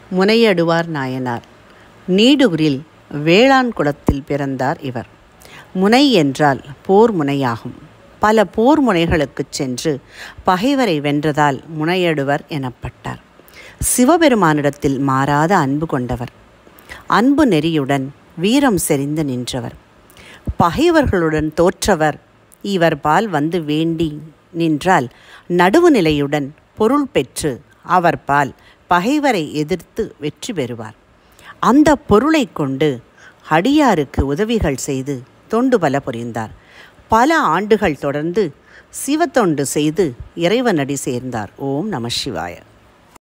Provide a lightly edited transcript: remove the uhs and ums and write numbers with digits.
முனையடுவார் நாயனார். நீடூரில் வேளாண் குலத்தில் பிறந்தார் இவர். முனை என்றால் போர் முனையாகும். பல போர் முனைகளுக்குச் சென்று பகைவரை வென்றதால் முனையடுவர் எனப்பட்டார். சிவபெருமானிடத்தில் மாறாத அன்பு கொண்டவர். அன்பு நெறியுடன் வீரம் செறிந்து நின்றவர். பகைவர்களுடன் தோற்றவர் இவர் பால் வந்து வேண்டி நின்றால் நடுவுநிலையுடன் பொருள் பெற்று அவர் பால் பகைவரை எதிர்த்து வெற்றி பெறுவார். அந்த பொருளை கொண்டு அடியாருக்கு உதவிகள் செய்து தொண்டு பல புரிந்தார். பல ஆண்டுகள் தொடர்ந்து சிவத்தொண்டு செய்து இறைவனடி சேர்ந்தார். ஓம் நம சிவாய.